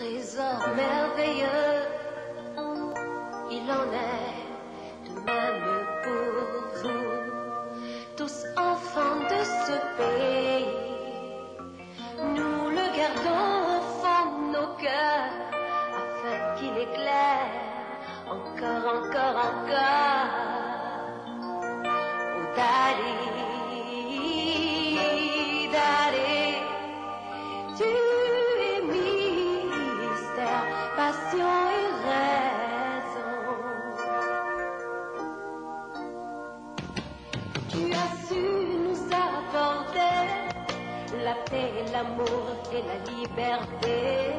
trésor merveilleux, il en est de même pour vous, tous enfants de ce pays. Nous le gardons au fond de nos cœurs, afin qu'il éclaire encore, encore, encore. Oh, Daddy, Daddy, tu es mystère, passion et raison. Tu as su nous apporter la paix, l'amour et la liberté.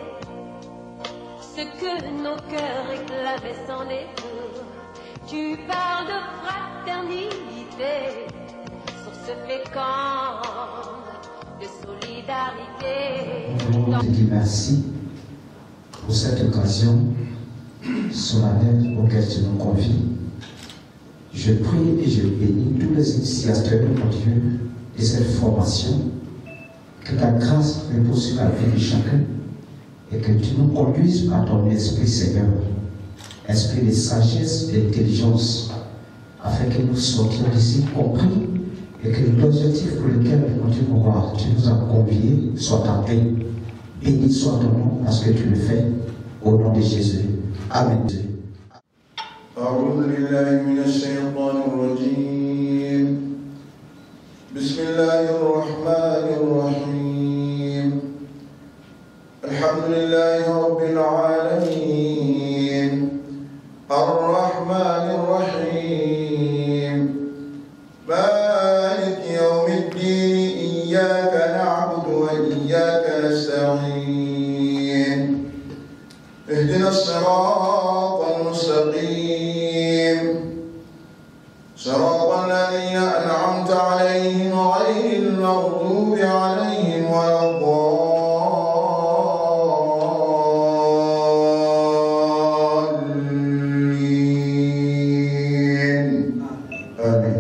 Ce que nos cœurs réclamaient sans détour. Tu parles de fraternité, source féconde de solidarité. Je te dis merci pour cette occasion solennelle auquel tu nous convies. Je prie et je bénis tous les initiateurs, mon Dieu, de cette formation. Que ta grâce repose sur la vie de chacun et que tu nous conduises par ton esprit, Seigneur. Esprit de sagesse et d'intelligence, afin que nous sortions d'ici compris et que l'objectif pour lequel, mon Dieu, tu nous as conviés soit atteint. Béni soit ton nom parce que tu le fais. Au nom de Jésus. Amen. أعوذ بالله من الشيطان الرجيم بسم الله الرحمن الرحيم الحمد لله رب العالمين الرحمن الرحيم مالك يوم الدين إياك نعبد وإياك نستعين اهدنا الصراط المستقيم صراط الذين أنعمت عليهم غير المغضوب عليهم ولا الضالين آمين.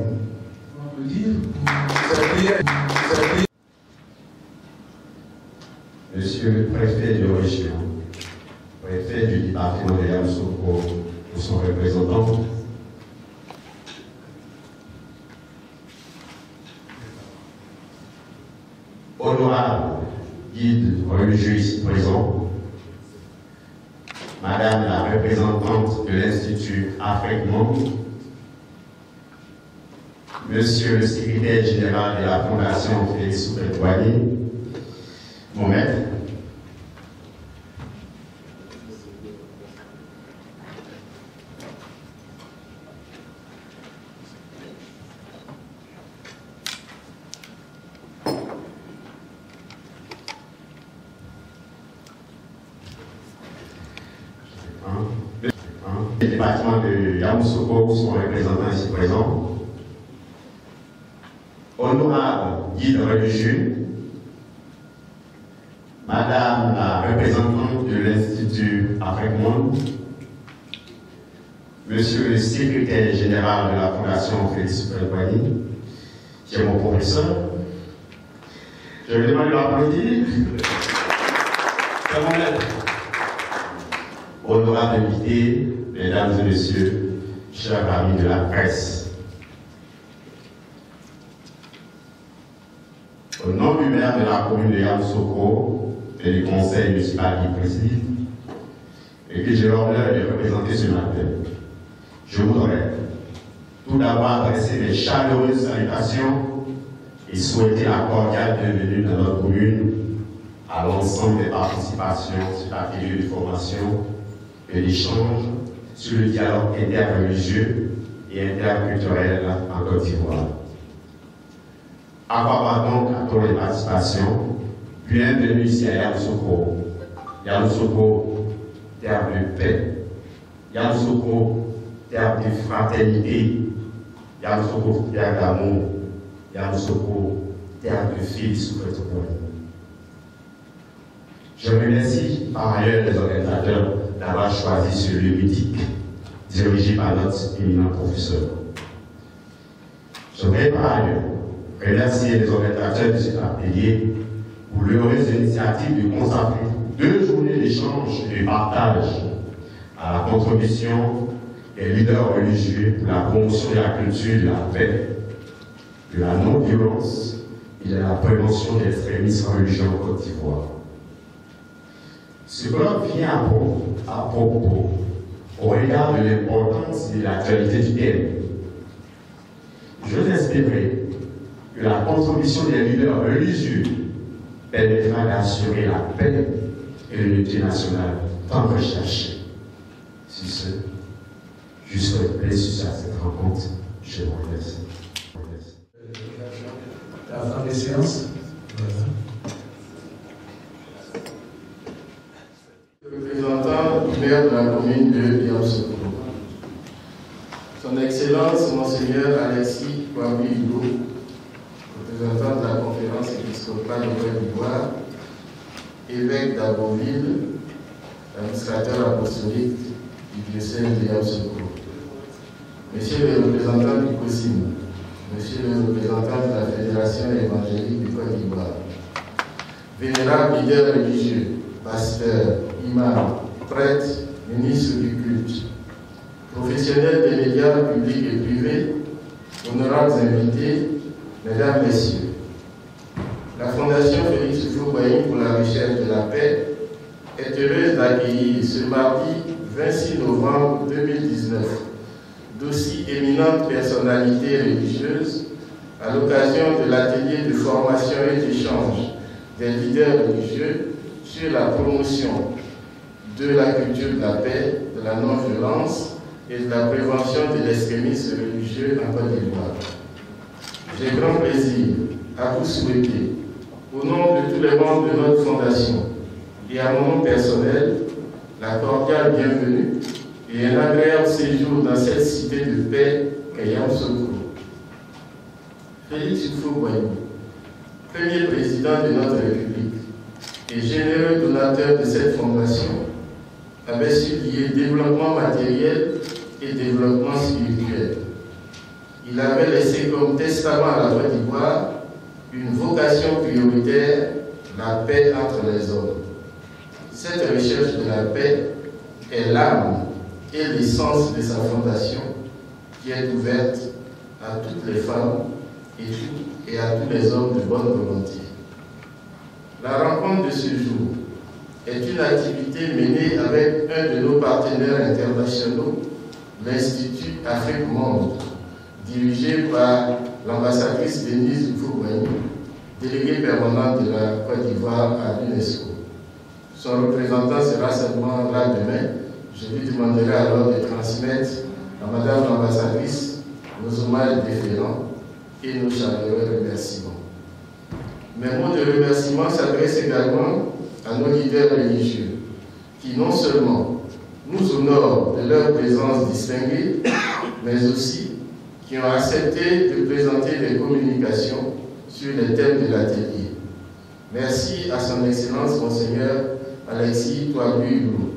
Monsieur le préfet de région, préfet du département de Yamoussoukro, ou son représentant, honorable guide religieux ici présent, Madame la représentante de l'Institut Afrique Monde, Monsieur le secrétaire général de la Fondation Félix Houphouët-Boigny, mon maître, le département de Yamoussoukro, son représentant ici présent, honorable guide religieux, Madame la représentante de l'Institut Afrique Monde, Monsieur le secrétaire général de la Fondation Félix Houphouët-Boigny, qui est mon professeur, je vais demander de l'applaudir. C'est mon maître. Honorable invité, mesdames et messieurs, chers amis de la presse. Au nom du maire de la commune de Yamoussoukro et du conseil municipal qui préside, et que j'ai l'honneur de représenter ce matin, je voudrais tout d'abord adresser mes chaleureuses salutations et souhaiter la cordiale bienvenue dans notre commune à l'ensemble des participations sur l'atelier de formation et d'échange sur le dialogue interreligieux et interculturel en Côte d'Ivoire. Accordons donc à toutes les participations, bienvenue ici à Yamoussoukro. Yamoussoukro, terre de paix. Yamoussoukro, terre de fraternité. Yamoussoukro, terre d'amour. Yamoussoukro, terre de Félix Houphouët-Boigny. Je remercie par ailleurs les organisateurs d'avoir choisi ce lieu mythique, dirigé par notre éminent professeur. Je voudrais par ailleurs remercier les organisateurs de cet atelier pour l'heureuse initiative de consacrer 2 journées d'échange et de partage à la contribution des leaders religieux pour la promotion de la culture de la paix, de la non-violence et de la prévention des extrémismes religieux en Côte d'Ivoire. Ce colloque vient à propos au regard de l'importance et de l'actualité du thème. Je vous espérais que la contribution des leaders religieux permettra d'assurer la paix et l'unité nationale tant recherchée. Sur ce, je souhaite plaisir à cette rencontre. Je vous remercie. La fin des séances. Représentant du maire de la commune de Yamoussoukro. Son Excellence, Monseigneur Alexis Kouabi-Hugo, représentant de la conférence épiscopale de Côte d'Ivoire, évêque d'Aboville, administrateur apostolique du diocèse de Yamoussoukro. Monsieur le représentant du COSIM, Monsieur le représentant de la Fédération évangélique du Côte d'Ivoire, vénérables leaders religieux, pasteurs, imams, prêtres, ministres du culte, professionnels des médias publics et privés, honorables invités, mesdames, messieurs. La Fondation Félix Houphouët-Boigny pour la recherche de la paix est heureuse d'accueillir ce mardi 26 novembre 2019 d'aussi éminentes personnalités religieuses à l'occasion de l'atelier de formation et d'échange des leaders religieux sur la promotion de la culture de la paix, de la non-violence et de la prévention de l'extrémisme religieux en Côte d'Ivoire. J'ai grand plaisir à vous souhaiter, au nom de tous les membres de notre fondation et à mon nom personnel, la cordiale bienvenue et un agréable séjour dans cette cité de paix qu'est Yamoussoukro. Félix Houphouët-Boigny, premier président de notre République et généreux donateur de cette fondation, avait su lier développement matériel et développement spirituel. Il avait laissé comme testament à la Côte d'Ivoire une vocation prioritaire, la paix entre les hommes. Cette recherche de la paix est l'âme et l'essence de sa fondation qui est ouverte à toutes les femmes et à tous les hommes de bonne volonté. La rencontre de ce jour est une activité menée avec un de nos partenaires internationaux, l'Institut Afrique Monde, dirigé par l'ambassadrice Denise Houphouët-Boigny, déléguée permanente de la Côte d'Ivoire à l'UNESCO. Son représentant sera seulement là demain. Je lui demanderai alors de transmettre à Madame l'ambassadrice nos hommages déférents et nos chaleureux remerciements. Mes mots de remerciement s'adressent également à nos leaders religieux qui non seulement nous honorent de leur présence distinguée, mais aussi qui ont accepté de présenter des communications sur les thèmes de l'atelier. Merci à son Excellence Monseigneur Alexis Kouabi-Hugo,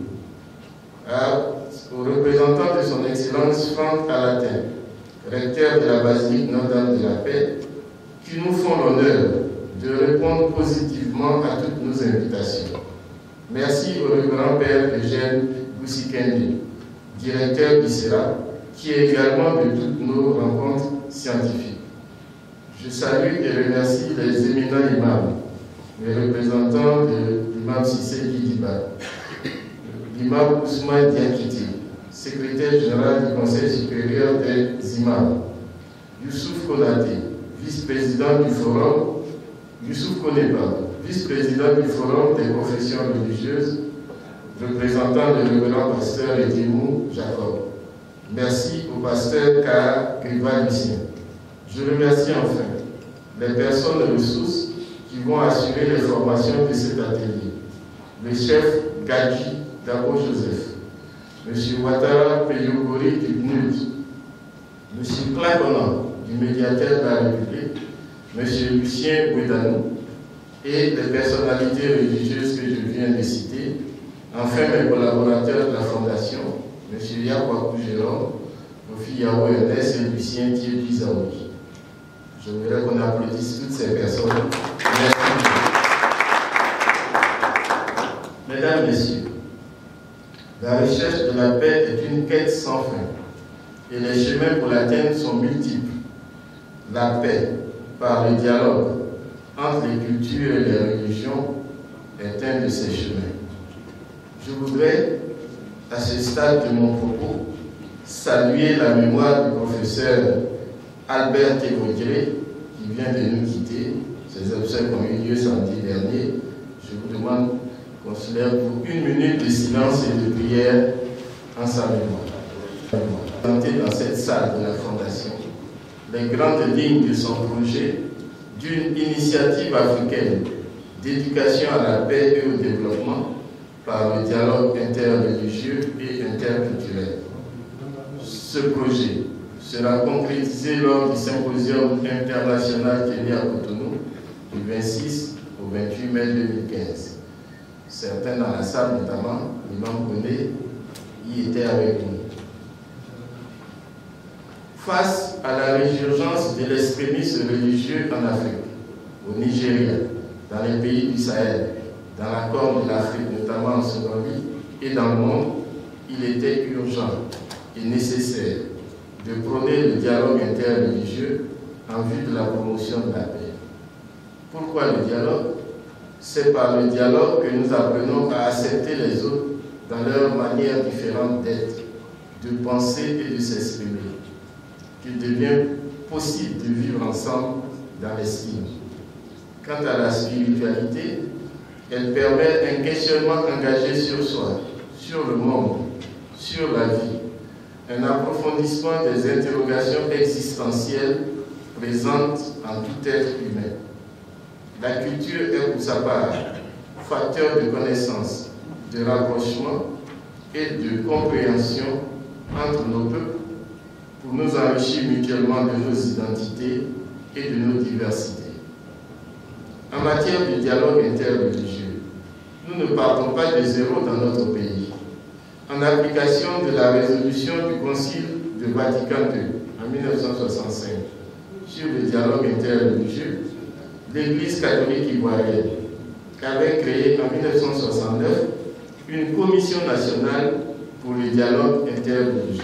au représentant de son Excellence Franck Alatin, recteur de la Basilique Notre-Dame de la Paix, qui nous font l'honneur de répondre positivement à toutes nos invitations. Merci au révérend Père Eugène Goussikende, directeur du CERA, qui est également de toutes nos rencontres scientifiques. Je salue et remercie les éminents imams, les représentants de l'imam Sissé Guidiba, l'imam Ousmane Diakité, secrétaire général du Conseil supérieur des imams, Youssouf Konaté, vice-président du Forum, Youssouf Koneba, vice-président du Forum des confessions religieuses, représentant le révérend pasteur Edimou Jacob. Merci au pasteur K. Grival-Lucien. Je remercie enfin les personnes ressources qui vont assurer les formations de cet atelier. Le chef Gadji Dabo Joseph, M. Ouattara Peyogori du PNUD, M. Claconan du médiateur de la République, M. Lucien Bouedanou et les personnalités religieuses que je viens de citer, enfin mes collaborateurs de la Fondation, M. Yakwakou Jérôme, Kofi Yao Ernest et Lucien Thierry Zaoui. Je voudrais qu'on applaudisse toutes ces personnes. Merci. Mesdames, Messieurs, la recherche de la paix est une quête sans fin et les chemins pour l'atteindre sont multiples. La paix, par le dialogue entre les cultures et les religions, est un de ces chemins. Je voudrais, à ce stade de mon propos, saluer la mémoire du professeur Albert Thévodiré, qui vient de nous quitter. Ces obsèques ont eu lieu samedi dernier. Je vous demande, considère pour 1 minute de silence et de prière en sa mémoire. Dans cette salle de la Fondation, les grandes lignes de son projet d'une initiative africaine d'éducation à la paix et au développement par le dialogue interreligieux et interculturel. Ce projet sera concrétisé lors du symposium international tenu à Cotonou du 26 au 28 mai 2015. Certains dans la salle, notamment l'imam Koné, y étaient avec nous. Face à la résurgence de l'extrémisme religieux en Afrique, au Nigeria, dans les pays du Sahel, dans la Corne de l'Afrique, notamment en Somalie, et dans le monde, il était urgent et nécessaire de prôner le dialogue interreligieux en vue de la promotion de la paix. Pourquoi le dialogue? C'est par le dialogue que nous apprenons à accepter les autres dans leur manière différente d'être, de penser et de s'exprimer, qu'il devient possible de vivre ensemble dans l'estime. Quant à la spiritualité, elle permet un questionnement engagé sur soi, sur le monde, sur la vie, un approfondissement des interrogations existentielles présentes en tout être humain. La culture est pour sa part facteur de connaissance, de rapprochement et de compréhension entre nos peuples pour nous enrichir mutuellement de nos identités et de nos diversités. En matière de dialogue interreligieux, nous ne partons pas de zéro dans notre pays. En application de la résolution du Concile de Vatican II en 1965 sur le dialogue interreligieux, l'Église catholique ivoirienne avait créé en 1969 une commission nationale pour le dialogue interreligieux.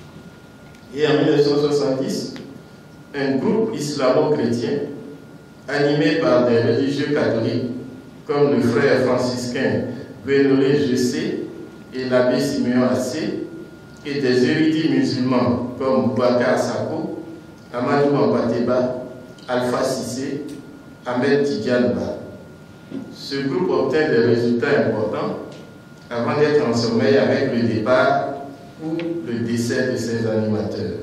Et en 1970, un groupe islamo-chrétien animé par des religieux catholiques comme le frère franciscain Vénolé Jessé et l'abbé Siméon Assé et des érudits musulmans comme Boubacar Sako, Amadou Ampateba, Alpha Sissé, Ahmed Tidiane Ba. Ce groupe obtint des résultats importants avant d'être en sommeil avec le départ ou le décès de ses animateurs.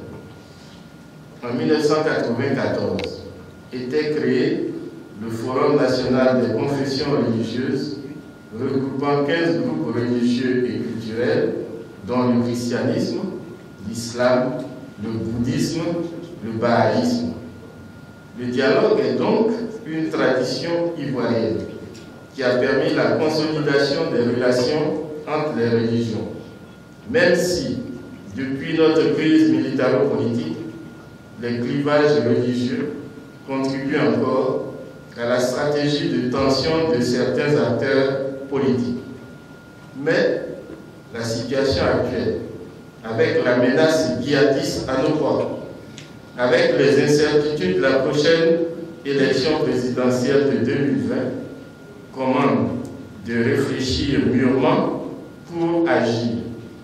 En 1994, était créé le Forum national des confessions religieuses, regroupant 15 groupes religieux et culturels, dont le christianisme, l'islam, le bouddhisme, le bahaïsme. Le dialogue est donc une tradition ivoirienne qui a permis la consolidation des relations entre les religions, même si, depuis notre crise militaro-politique, les clivages religieux contribuent encore à la stratégie de tension de certains acteurs politiques. Mais la situation actuelle, avec la menace djihadiste à nos portes, avec les incertitudes de la prochaine élection présidentielle de 2020, commande de réfléchir mûrement pour agir.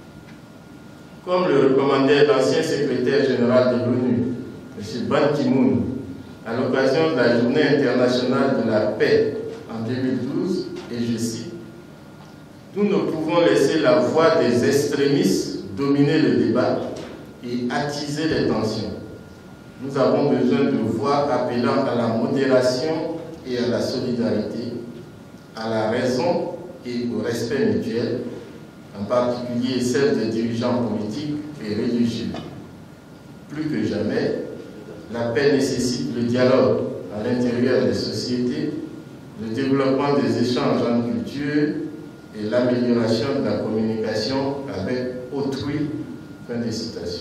Comme le recommandait l'ancien secrétaire général de l'ONU, M. Ban Ki-moon, à l'occasion de la Journée internationale de la paix en 2012, et je cite, « Nous ne pouvons laisser la voix des extrémistes dominer le débat et attiser les tensions. Nous avons besoin de voix appelant à la modération et à la solidarité, à la raison et au respect mutuel, en particulier celle des dirigeants politiques et religieux. Plus que jamais, la paix nécessite le dialogue à l'intérieur des sociétés, le développement des échanges en culture et l'amélioration de la communication avec autrui. » Fin de citation.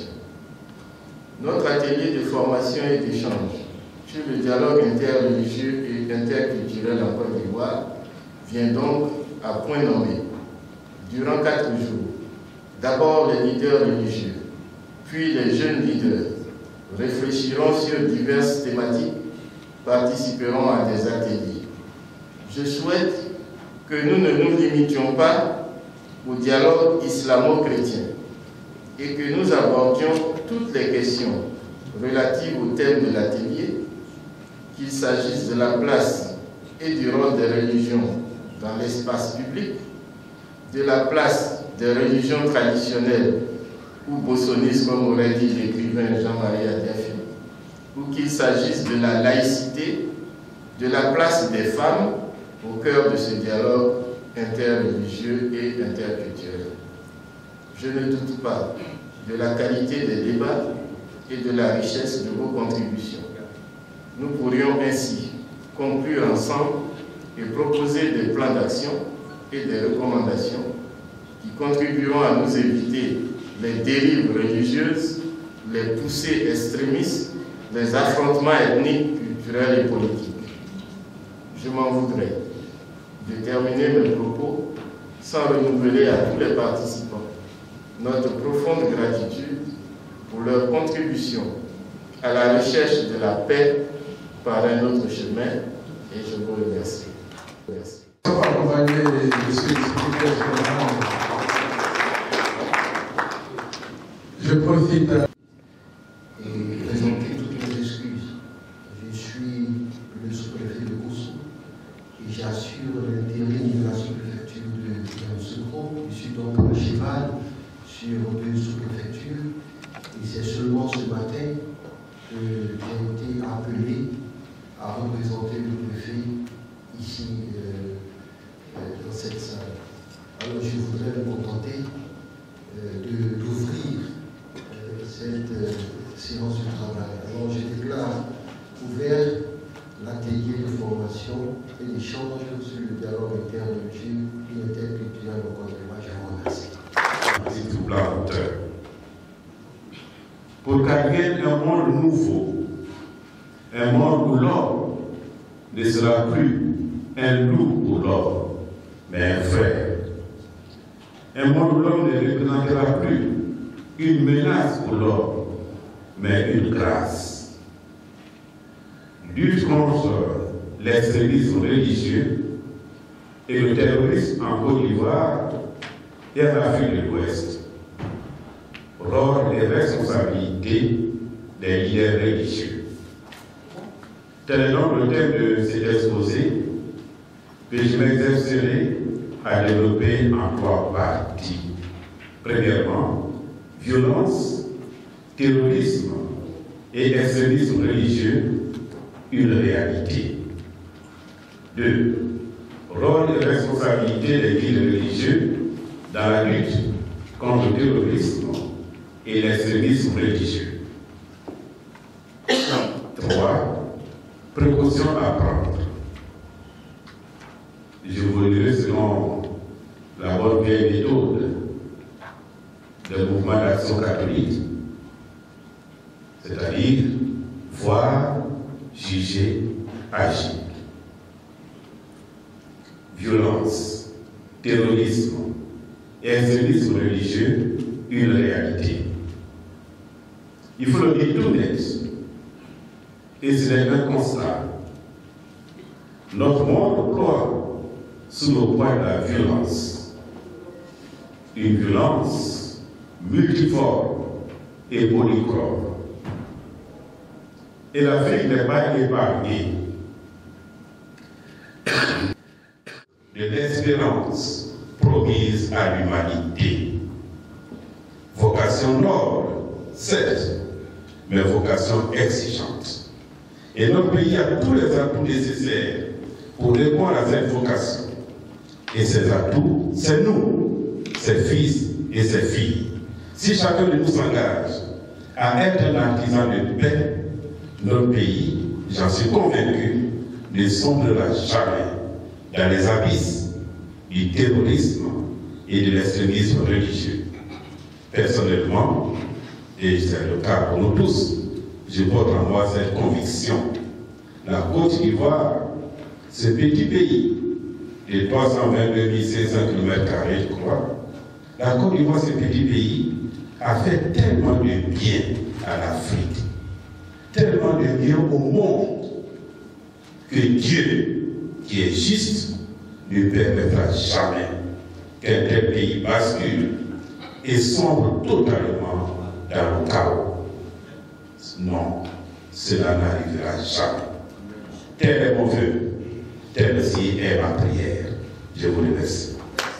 Notre atelier de formation et d'échange sur le dialogue interreligieux et interculturel en Côte d'Ivoire vient donc à point nommé durant 4 jours. D'abord les leaders religieux, puis les jeunes leaders réfléchiront sur diverses thématiques, participeront à des ateliers. Je souhaite que nous ne nous limitions pas au dialogue islamo-chrétien et que nous abordions toutes les questions relatives au thème de l'atelier, qu'il s'agisse de la place et du rôle des religions dans l'espace public, de la place des religions traditionnelles ou bossonistes, comme aurait dit l'écrivain Jean-Marie Adiafi, ou qu'il s'agisse de la laïcité, de la place des femmes au cœur de ce dialogue interreligieux et interculturel. Je ne doute pas de la qualité des débats et de la richesse de vos contributions. Nous pourrions ainsi conclure ensemble et proposer des plans d'action et des recommandations qui contribueront à nous éviter les dérives religieuses, les poussées extrémistes, les affrontements ethniques, culturels et politiques. Je m'en voudrais de terminer mes propos sans renouveler à tous les participants notre profonde gratitude pour leur contribution à la recherche de la paix par un autre chemin, et je vous remercie. Merci. Je profite et présenter toutes mes excuses. Je suis le sous-préfet de Oussou et j'assure l'intérim de la sous-préfecture de Yamoussoukro. Je suis donc un cheval sur 2 sous-préfectures et c'est seulement ce matin que j'ai été appelé à représenter le préfet ici dans cette salle. Alors je voudrais me contenter d'ouvrir cette séance de travail. Alors je déclare ouvert l'atelier de formation et d'échange sur le dialogue interreligieux et interculturel au Côte d'Ivoire. Je vous remercie. Pour qu'arrive un monde nouveau, un monde où l'homme ne sera plus un loup pour l'homme, mais un frère. Un monde où l'homme ne représentera plus une menace pour l'homme, mais une grâce. Lutte contre l'extrémisme religieux et le terrorisme en Côte d'Ivoire et en Afrique de l'Ouest. Rôle et responsabilités des leaders religieux. Tel est donc le thème de cet exposé que je m'exercerai à développer en 3 parties. Premièrement, violence, terrorisme et extrémisme religieux, une réalité. 2. Rôle et responsabilité des guides religieux dans la lutte contre le terrorisme et l'extrémisme religieux. 3. Précautions à prendre. Je vous dirai selon la bonne vieille méthode des mouvements d'action catholique, c'est-à-dire voir, juger, agir. Violence, terrorisme et extrémisme religieux, une réalité. Il faut le dire tout net, et ce n'est qu'un constat. Notre monde ploie sous le poids de la violence. Une violence multiforme et polychrome. Et l'Afrique n'est pas épargnée de l'espérance promise à l'humanité. Vocation noble, certes, mais vocation exigeante. Et notre pays a tous les atouts nécessaires pour répondre à cette vocation. Et ces atouts, c'est nous, ses fils et ses filles. Si chacun de nous s'engage à être un artisan de paix, notre pays, j'en suis convaincu, ne sombrera jamais dans les abysses du terrorisme et de l'extrémisme religieux. Personnellement, et c'est le cas pour nous tous, je porte en moi cette conviction. La Côte d'Ivoire, ce petit pays de 322 500 km², je crois, La Côte d'Ivoire, ce petit pays, a fait tellement de bien à l'Afrique, tellement de bien au monde, que Dieu, qui est juste, ne permettra jamais qu'un tel pays bascule et sombre totalement dans le chaos. Non, cela n'arrivera jamais. Tel est mon vœu, tel aussi est ma prière. Je vous remercie.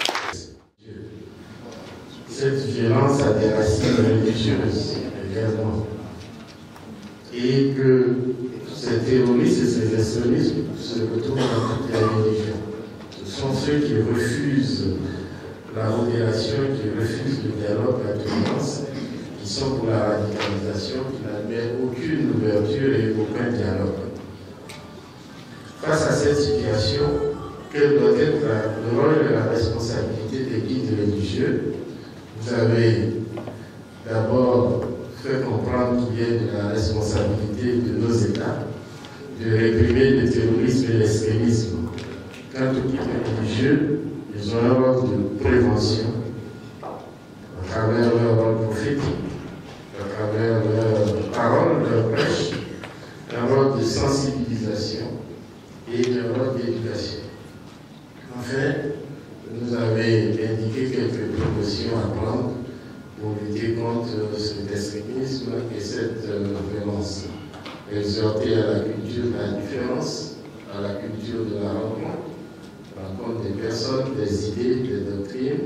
Cette violence a des racines religieuses également. Et que ces terroristes et ces extrémismes se retrouvent dans toutes les religions. Ce sont ceux qui refusent la modération, qui refusent le dialogue, la tolérance, qui sont pour la radicalisation, qui n'admettent aucune ouverture et aucun dialogue. Face à cette situation, quel doit être le rôle et la responsabilité des guides religieux? Vous avez d'abord fait comprendre qu'il y a de la responsabilité de nos États de réprimer le terrorisme et l'extrémisme. Quant aux guides religieux, ils ont un rôle de prévention à travers leur rôle prophétique, à travers leurs paroles, leurs prêches, un rôle de sensibilisation et un rôle d'éducation. Enfin, vous avez indiqué quelques précautions à prendre pour lutter contre cet extrémisme et cette violence. Exhorter à la culture de la différence, à la culture de la rencontre des personnes, des idées, des doctrines.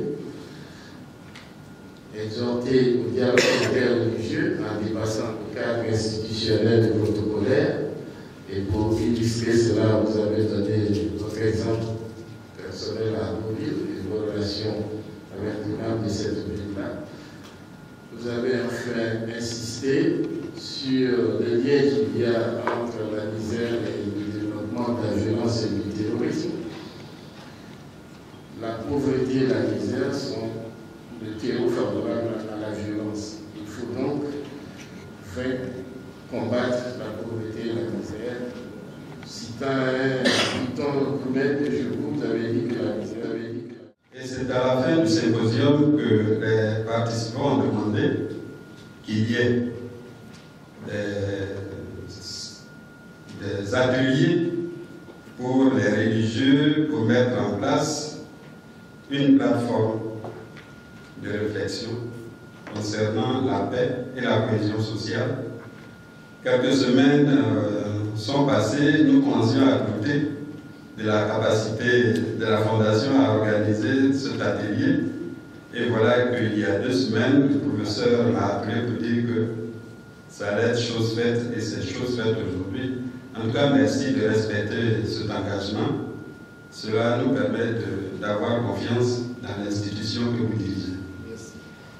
Exhorter au dialogue interreligieux en dépassant le cadre institutionnel et protocolaire. Et pour illustrer cela, vous avez donné votre exemple personnel à Arnouville et vos relations avec les membres de cette ville-là. Vous avez enfin insisté sur le lien qu'il y a entre la misère et le développement de la violence et du terrorisme. La pauvreté et la misère sont le terreau favorable à la violence. Il faut donc combattre la pauvreté et la misère. Citant un document que je vous avais dit que la misère avait dit que... Et c'est à la fin du symposium que les participants ont demandé qu'il y ait des ateliers pour les religieux, pour mettre en place une plateforme de réflexion concernant la paix et la cohésion sociale. Quelques semaines sont passées, nous commencions à douter de la capacité de la Fondation à organiser cet atelier. Et voilà qu'il y a 2 semaines, le professeur m'a appelé pour dire que ça allait être chose faite et c'est chose faite aujourd'hui. En tout cas, merci de respecter cet engagement. Cela nous permet d'avoir confiance dans l'institution que vous dirigez. Merci.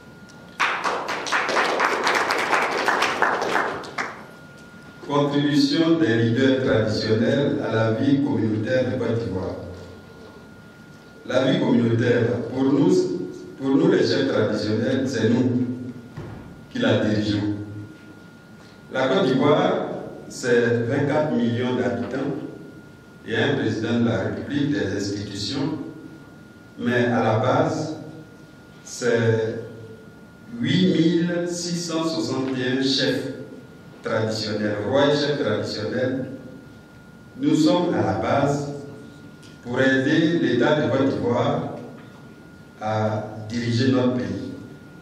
Contribution des leaders traditionnels à la vie communautaire de Côte d'Ivoire. La vie communautaire, pour nous les chefs traditionnels, c'est nous qui la dirigeons. La Côte d'Ivoire, c'est 24 millions d'habitants et un président de la République, des institutions, mais à la base, c'est 8661 chefs traditionnels, rois et chefs traditionnels. Nous sommes à la base pour aider l'État de Côte d'Ivoire à diriger notre pays.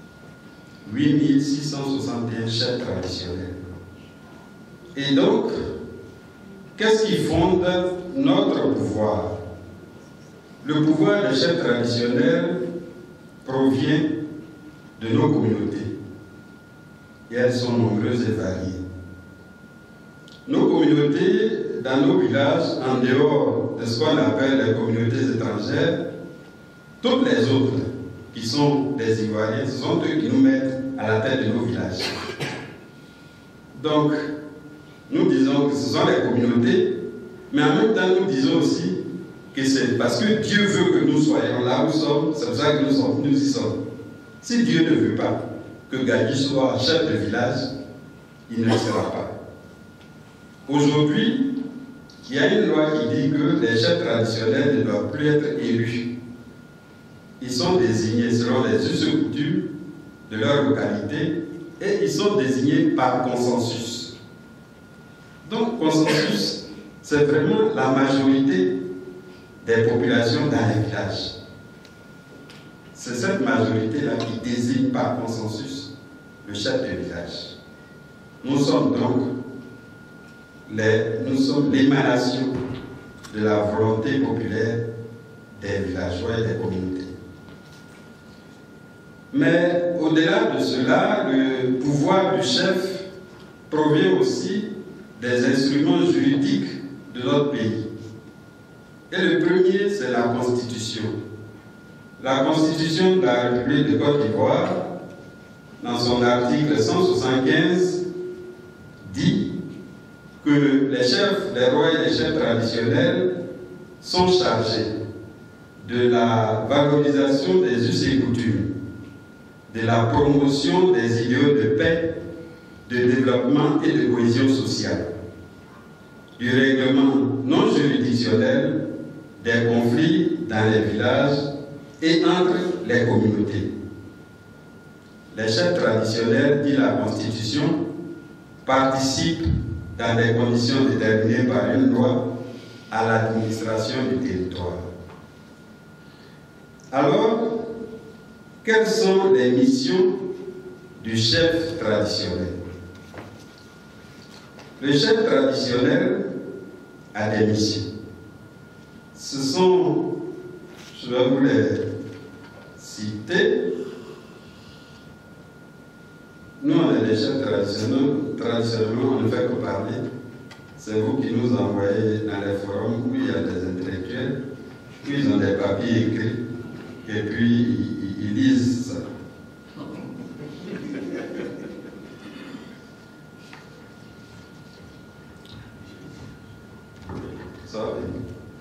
8661 chefs traditionnels. Et donc, qu'est-ce qui fonde notre pouvoir? Le pouvoir des chefs traditionnels provient de nos communautés. Et elles sont nombreuses et variées. Nos communautés, dans nos villages, en dehors de ce qu'on appelle les communautés étrangères, toutes les autres qui sont des Ivoiriens, ce sont eux qui nous mettent à la tête de nos villages. Donc, nous disons que ce sont les communautés, mais en même temps, nous disons aussi que c'est parce que Dieu veut que nous soyons là où nous sommes, c'est pour ça que nous y sommes. Si Dieu ne veut pas que Gadi soit chef de village, il ne le sera pas. Aujourd'hui, il y a une loi qui dit que les chefs traditionnels ne doivent plus être élus. ils sont désignés selon les us et coutumes de leur localité et ils sont désignés par consensus. Donc, consensus, c'est vraiment la majorité des populations dans les villages. C'est cette majorité-là qui désigne par consensus le chef de village. Nous sommes donc l'émanation de la volonté populaire des villageois et des communautés. Mais au-delà de cela, le pouvoir du chef provient aussi des instruments juridiques de notre pays. Et le premier, c'est la Constitution. La Constitution de la République de Côte d'Ivoire, dans son article 175, dit que les chefs, les rois et les chefs traditionnels sont chargés de la valorisation des us et coutumes, de la promotion des idéaux de paix, de développement et de cohésion sociale, du règlement non juridictionnel des conflits dans les villages et entre les communautés. Les chefs traditionnels, dit la Constitution, participent dans des conditions déterminées par une loi à l'administration du territoire. Alors, quelles sont les missions du chef traditionnel? Le chef traditionnel a des missions. Ce sont, je vais vous les citer. Nous, on est des chefs traditionnellement, on ne fait que parler. C'est vous qui nous envoyez dans les forums où il y a des intellectuels, où ils ont des papiers écrits, et puis ils lisent ça. Ça va bien.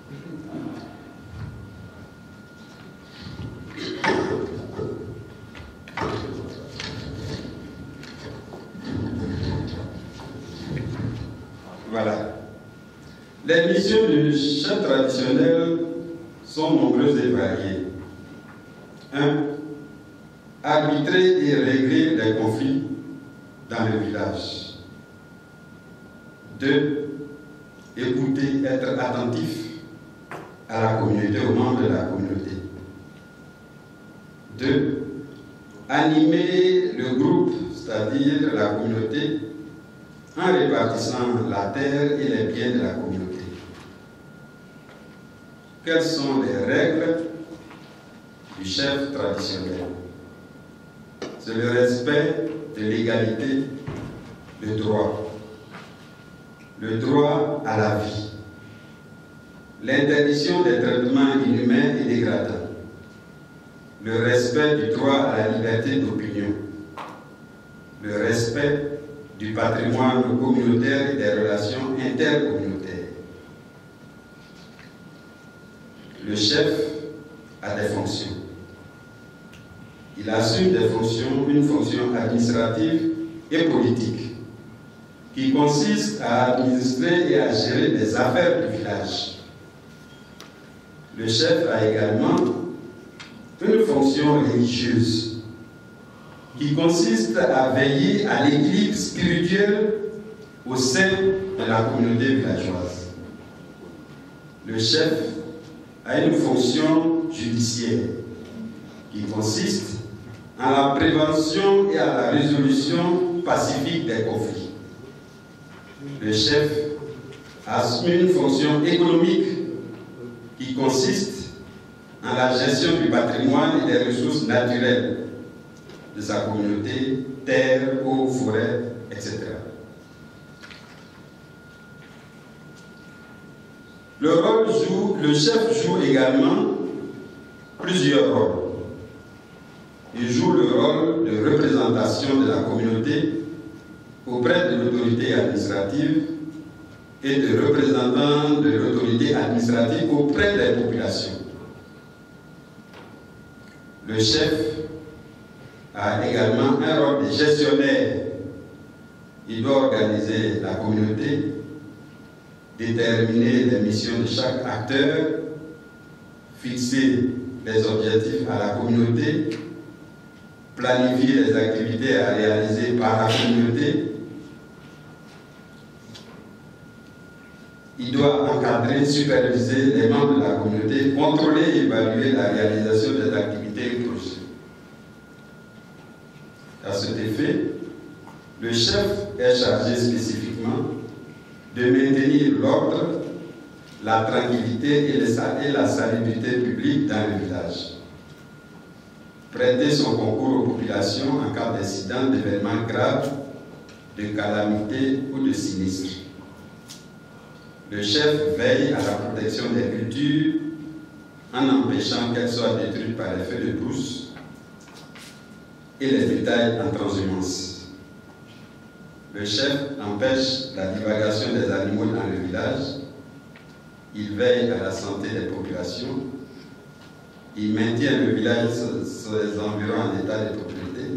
Voilà. Les missions du chef traditionnel sont nombreuses et variées. 1. Arbitrer et régler les conflits dans le village. 2. Écouter, être attentif à la communauté, aux membres de la communauté. 2. Animer le groupe, c'est-à-dire la communauté, en répartissant la terre et les biens de la communauté. Quelles sont les règles du chef traditionnel? C'est le respect de l'égalité, le droit à la vie, l'interdiction des traitements inhumains et dégradants, le respect du droit à la liberté d'opinion, le respect du patrimoine communautaire et des relations intercommunautaires. Le chef a des fonctions. Il assume des fonctions, une fonction administrative et politique, qui consiste à administrer et à gérer les affaires du village. Le chef a également une fonction religieuse, qui consiste à veiller à l'équilibre spirituel au sein de la communauté villageoise. Le chef a une fonction judiciaire, qui consiste à la prévention et à la résolution pacifique des conflits. Le chef assume une fonction économique qui consiste en la gestion du patrimoine et des ressources naturelles de sa communauté, terres, eaux, forêts, etc. Le chef joue également plusieurs rôles. Il joue le rôle de représentation de la communauté auprès de l'autorité administrative et de représentant de l'autorité administrative auprès des populations. Le chef a également un rôle de gestionnaire. Il doit organiser la communauté, déterminer les missions de chaque acteur, fixer les objectifs à la communauté, planifier les activités à réaliser par la communauté. Il doit encadrer, superviser les membres de la communauté, contrôler et évaluer la réalisation des activités et projets. À cet effet, le chef est chargé spécifiquement de maintenir l'ordre, la tranquillité et la salubrité publique dans le village. Prêter son concours aux populations en cas d'incident, d'événements graves, de calamités ou de sinistres. Le chef veille à la protection des cultures en empêchant qu'elles soient détruites par les feux de brousse et les bétails en transhumance. Le chef empêche la divagation des animaux dans le village. Il veille à la santé des populations. Il maintient le village et ses environs en état de propriété.